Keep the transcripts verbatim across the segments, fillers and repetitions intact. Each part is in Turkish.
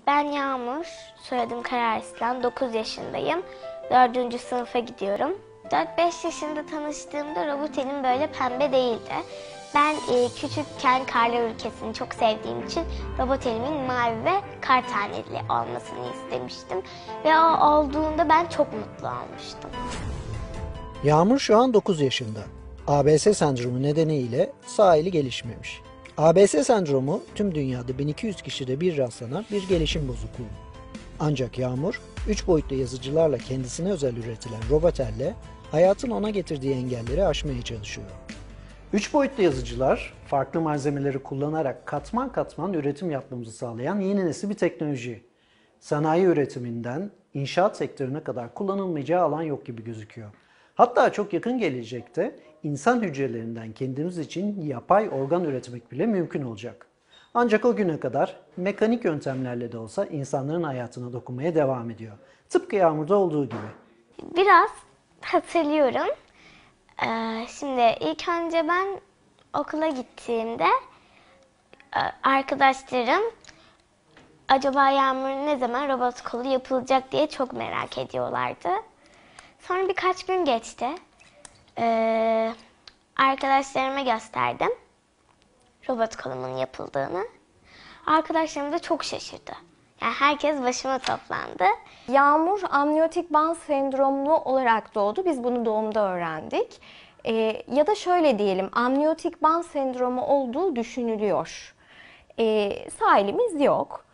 Ben Yağmur, soyadım Kararslan, dokuz yaşındayım. dördüncü sınıfa gidiyorum. dört beş yaşında tanıştığımda robot elim böyle pembe değildi. Ben e, küçükken Karlar Ülkesi'ni çok sevdiğim için robot elimin mavi ve kar taneli olmasını istemiştim. Ve o olduğunda ben çok mutlu olmuştum. Yağmur şu an dokuz yaşında. A B S sendromu nedeniyle sağ eli gelişmemiş. A B S sendromu tüm dünyada bin iki yüz kişide bir rastlanan bir gelişim bozukluğu. Ancak Yağmur, üç boyutlu yazıcılarla kendisine özel üretilen robot elle hayatın ona getirdiği engelleri aşmaya çalışıyor. üç boyutlu yazıcılar, farklı malzemeleri kullanarak katman katman üretim yapmamızı sağlayan yeni nesil bir teknoloji. Sanayi üretiminden inşaat sektörüne kadar kullanılmayacağı alan yok gibi gözüküyor. Hatta çok yakın gelecekte insan hücrelerinden kendimiz için yapay organ üretmek bile mümkün olacak. Ancak o güne kadar mekanik yöntemlerle de olsa insanların hayatına dokunmaya devam ediyor. Tıpkı Yağmur'da olduğu gibi. Biraz hatırlıyorum. Ee, şimdi ilk önce ben okula gittiğimde arkadaşlarım acaba Yağmur'un ne zaman robot kolu yapılacak diye çok merak ediyorlardı. Sonra birkaç gün geçti. Ee, arkadaşlarıma gösterdim robot kolumun yapıldığını. Arkadaşlarım da çok şaşırdı. Yani herkes başıma toplandı. Yağmur amniyotik band sendromlu olarak doğdu. Biz bunu doğumda öğrendik. Ee, ya da şöyle diyelim, amniyotik band sendromu olduğu düşünülüyor. Ee, sağ elimiz yok.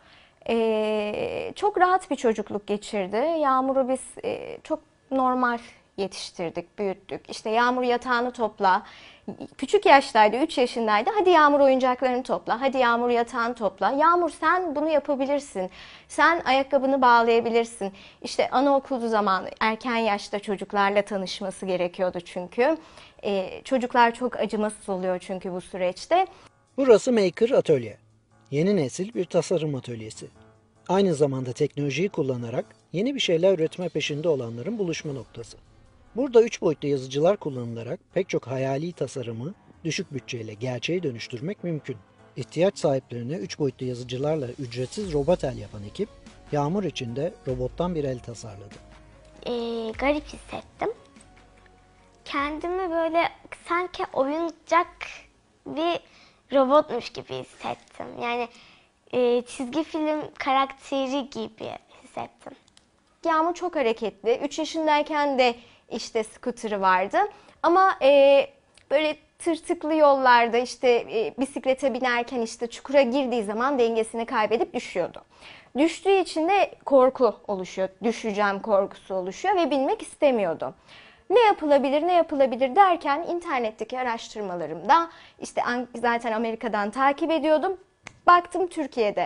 Ee, çok rahat bir çocukluk geçirdi. Yağmur'u biz e, çok normal yetiştirdik, büyüttük. İşte Yağmur yatağını topla. Küçük yaştaydı, üç yaşındaydı. Hadi Yağmur oyuncaklarını topla. Hadi Yağmur yatağını topla. Yağmur sen bunu yapabilirsin. Sen ayakkabını bağlayabilirsin. İşte anaokulu zamanı erken yaşta çocuklarla tanışması gerekiyordu çünkü. Ee, çocuklar çok acımasız oluyor çünkü bu süreçte. Burası Maker Atölye. Yeni nesil bir tasarım atölyesi. Aynı zamanda teknolojiyi kullanarak yeni bir şeyler üretme peşinde olanların buluşma noktası. Burada üç boyutlu yazıcılar kullanılarak pek çok hayali tasarımı düşük bütçeyle gerçeğe dönüştürmek mümkün. İhtiyaç sahiplerine üç boyutlu yazıcılarla ücretsiz robot el yapan ekip, Yağmur için de robottan bir el tasarladı. Ee, garip hissettim. Kendimi böyle sanki oyuncak bir robotmuş gibi hissettim. Yani e, çizgi film karakteri gibi hissettim. Yağmur çok hareketli. üç yaşındayken de işte scooter'ı vardı. Ama e, böyle tırtıklı yollarda işte e, bisiklete binerken işte çukura girdiği zaman dengesini kaybedip düşüyordu. Düştüğü için de korku oluşuyor. Düşeceğim korkusu oluşuyor ve binmek istemiyordu. Ne yapılabilir, ne yapılabilir derken internetteki araştırmalarımda işte zaten Amerika'dan takip ediyordum. Baktım Türkiye'de.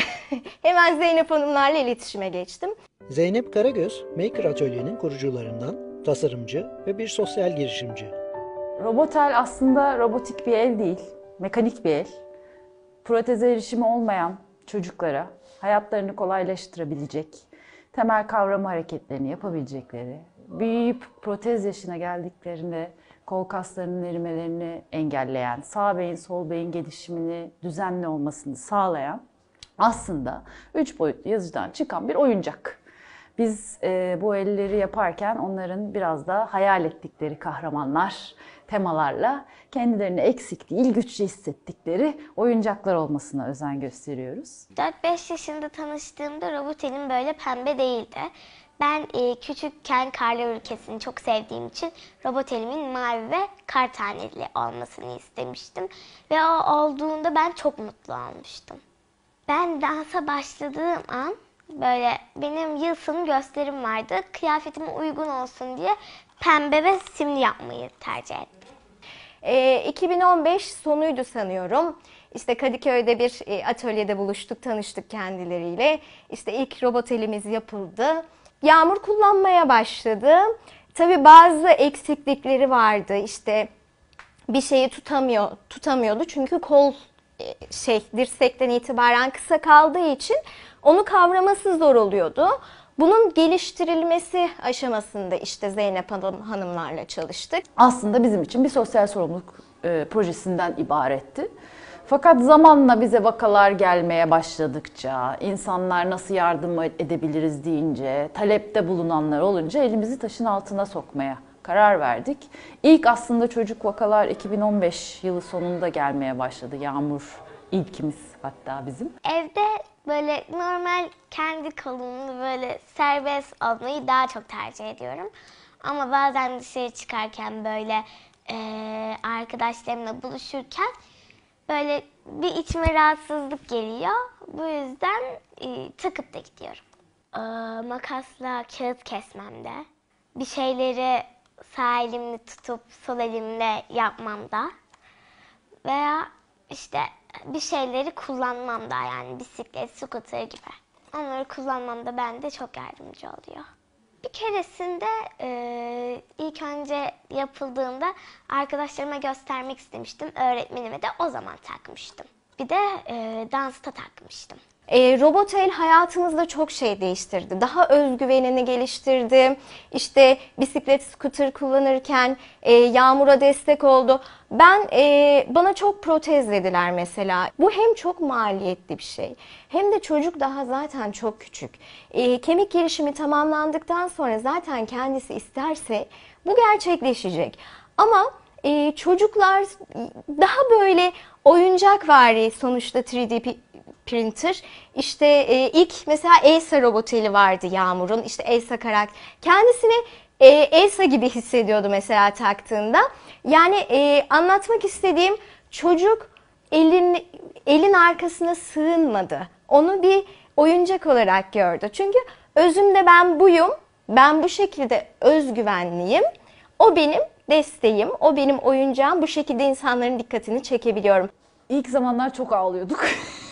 Hemen Zeynep Hanımlarla iletişime geçtim. Zeynep Karagöz, Maker Atölye'nin kurucularından, tasarımcı ve bir sosyal girişimci. Robot el aslında robotik bir el değil, mekanik bir el. Proteze erişimi olmayan çocuklara hayatlarını kolaylaştırabilecek, temel kavrama hareketlerini yapabilecekleri, büyüyüp protez yaşına geldiklerinde kol kaslarının erimelerini engelleyen, sağ beyin sol beyin gelişimini düzenli olmasını sağlayan aslında üç boyutlu yazıcıdan çıkan bir oyuncak. Biz e, bu elleri yaparken onların biraz da hayal ettikleri kahramanlar, temalarla kendilerini eksik değil, güçlü hissettikleri oyuncaklar olmasına özen gösteriyoruz. dört beş yaşında tanıştığımda robot elim böyle pembe değildi. Ben e, küçükken Karlar Ülkesi'ni çok sevdiğim için robot elimin mavi ve kar taneli olmasını istemiştim. Ve o olduğunda ben çok mutlu olmuştum. Ben dansa başladığım an böyle benim yıl sonu gösterim vardı. Kıyafetime uygun olsun diye pembe ve simli yapmayı tercih ettim. E, iki bin on beş sonuydu sanıyorum. İşte Kadıköy'de bir e, atölyede buluştuk, tanıştık kendileriyle. İşte ilk robot elimiz yapıldı. Yağmur kullanmaya başladı. Tabii bazı eksiklikleri vardı. İşte bir şeyi tutamıyor, tutamıyordu çünkü kol şey dirsekten itibaren kısa kaldığı için onu kavraması zor oluyordu. Bunun geliştirilmesi aşamasında işte Zeynep Hanım, Hanımlarla çalıştık. Aslında bizim için bir sosyal sorumluluk e, projesinden ibaretti. Fakat zamanla bize vakalar gelmeye başladıkça, insanlar nasıl yardım edebiliriz deyince, talepte bulunanlar olunca elimizi taşın altına sokmaya karar verdik. İlk aslında çocuk vakalar iki bin on beş yılı sonunda gelmeye başladı. Yağmur ilkimiz hatta bizim. Evde böyle normal kendi kolumlu böyle serbest olmayı daha çok tercih ediyorum. Ama bazen dışarı çıkarken böyle eee, arkadaşlarımla buluşurken böyle bir içime rahatsızlık geliyor. Bu yüzden e, takıp da gidiyorum. Ee, makasla kağıt kesmemde, bir şeyleri sağ elimle tutup sol elimle yapmamda veya işte bir şeyleri kullanmamda, yani bisiklet, scooter gibi. Onları kullanmamda bende çok yardımcı oluyor. Bir keresinde e, ilk önce yapıldığında arkadaşlarıma göstermek istemiştim. Öğretmenime de o zaman takmıştım. Bir de e, dansta takmıştım. E, robot el hayatımızda çok şey değiştirdi. Daha özgüvenini geliştirdi. İşte bisiklet, scooter kullanırken e, Yağmur'a destek oldu. Ben e, bana çok protez dediler mesela. Bu hem çok maliyetli bir şey, hem de çocuk daha zaten çok küçük. E, kemik gelişimi tamamlandıktan sonra zaten kendisi isterse bu gerçekleşecek. Ama e, çocuklar daha böyle oyuncakvari, sonuçta üç D printer. İşte e, ilk mesela Elsa roboteli vardı Yağmur'un. İşte Elsa karakter. Kendisini e, Elsa gibi hissediyordu mesela taktığında. Yani e, anlatmak istediğim, çocuk elin elin arkasına sığınmadı. Onu bir oyuncak olarak gördü. Çünkü özümde ben buyum. Ben bu şekilde özgüvenliyim. O benim desteğim, o benim oyuncağım. Bu şekilde insanların dikkatini çekebiliyorum. İlk zamanlar çok ağlıyorduk.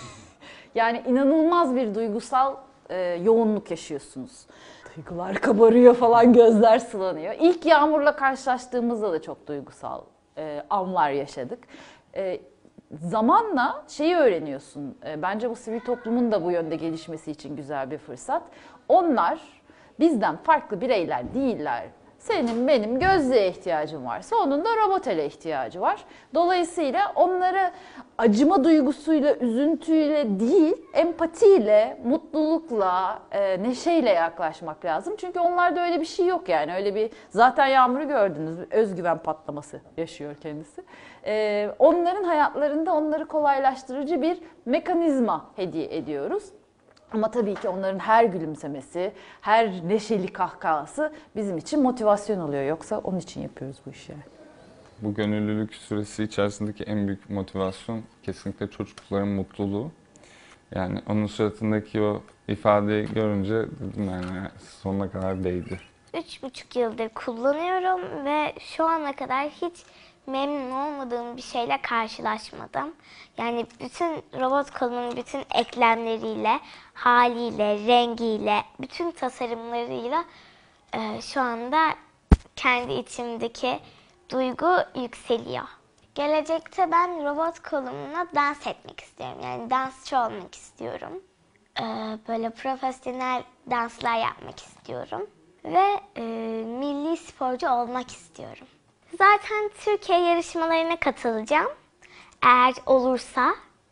Yani inanılmaz bir duygusal e, yoğunluk yaşıyorsunuz. Duygular kabarıyor falan, gözler sulanıyor. İlk Yağmur'la karşılaştığımızda da çok duygusal e, anlar yaşadık. E, zamanla şeyi öğreniyorsun. E, bence bu sivil toplumun da bu yönde gelişmesi için güzel bir fırsat. Onlar bizden farklı bireyler değiller. Senin benim gözlüğe ihtiyacım varsa onun da robotele ihtiyacı var. Dolayısıyla onları acıma duygusuyla, üzüntüyle değil, empatiyle, mutlulukla, e, neşeyle yaklaşmak lazım. Çünkü onlarda öyle bir şey yok yani. Öyle bir, zaten Yağmur'u gördünüz, özgüven patlaması yaşıyor kendisi. E, onların hayatlarında onları kolaylaştırıcı bir mekanizma hediye ediyoruz. Ama tabii ki onların her gülümsemesi, her neşeli kahkahası bizim için motivasyon oluyor. Yoksa onun için yapıyoruz bu işi. Bu gönüllülük süresi içerisindeki en büyük motivasyon kesinlikle çocukların mutluluğu. Yani onun suratındaki o ifadeyi görünce dedim yani sonuna kadar değdi. Üç buçuk yıldır kullanıyorum ve şu ana kadar hiç memnun olmadığım bir şeyle karşılaşmadım. Yani bütün robot kolumun bütün eklemleriyle, haliyle, rengiyle, bütün tasarımlarıyla e, şu anda kendi içimdeki duygu yükseliyor. Gelecekte ben robot kolumla dans etmek istiyorum. Yani dansçı olmak istiyorum. E, böyle profesyonel danslar yapmak istiyorum. Ve e, milli sporcu olmak istiyorum. Zaten Türkiye yarışmalarına katılacağım. Eğer olursa.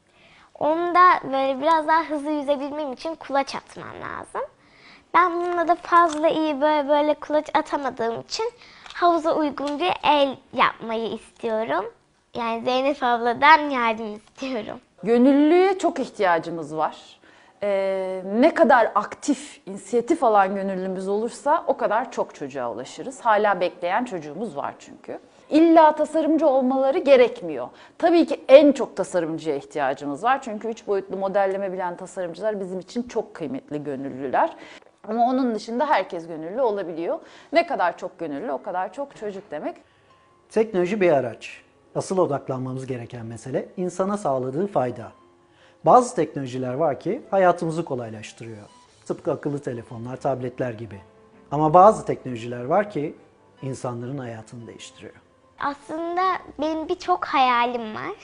Onu da böyle biraz daha hızlı yüzebilmem için kulaç atmam lazım. Ben bununla da fazla iyi böyle böyle kulaç atamadığım için havuza uygun bir el yapmayı istiyorum. Yani Zeynep abladan yardım istiyorum. Gönüllüye çok ihtiyacımız var. Ee, ne kadar aktif, inisiyatif alan gönüllümüz olursa o kadar çok çocuğa ulaşırız. Hala bekleyen çocuğumuz var çünkü. İlla tasarımcı olmaları gerekmiyor. Tabii ki en çok tasarımcıya ihtiyacımız var. Çünkü üç boyutlu modelleme bilen tasarımcılar bizim için çok kıymetli gönüllüler. Ama onun dışında herkes gönüllü olabiliyor. Ne kadar çok gönüllü, o kadar çok çocuk demek. Teknoloji bir araç. Asıl odaklanmamız gereken mesele insana sağladığı fayda. Bazı teknolojiler var ki hayatımızı kolaylaştırıyor. Tıpkı akıllı telefonlar, tabletler gibi. Ama bazı teknolojiler var ki insanların hayatını değiştiriyor. Aslında benim birçok hayalim var.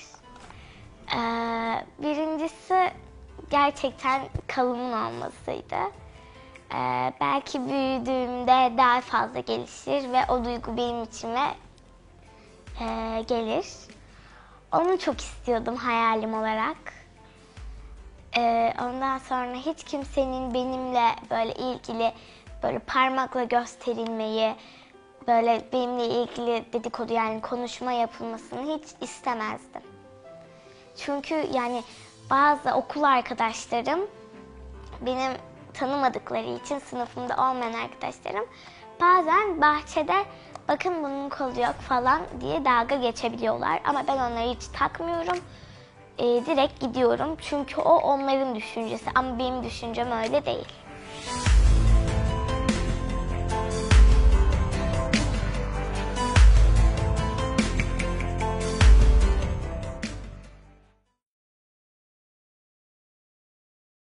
Ee, birincisi gerçekten kalımın olmasıydı. Ee, belki büyüdüğümde daha fazla gelişir ve o duygu benim içime e, gelir. Onu çok istiyordum hayalim olarak. Ee, ondan sonra hiç kimsenin benimle böyle ilgili böyle parmakla gösterilmeyi, böyle benimle ilgili dedikodu yani konuşma yapılmasını hiç istemezdim. Çünkü yani bazı okul arkadaşlarım benim tanımadıkları için sınıfımda olmayan arkadaşlarım bazen bahçede bakın bunun kolu yok falan diye dalga geçebiliyorlar. Ama ben onları hiç takmıyorum. Ee, direkt gidiyorum. Çünkü o onların düşüncesi ama benim düşüncem öyle değil.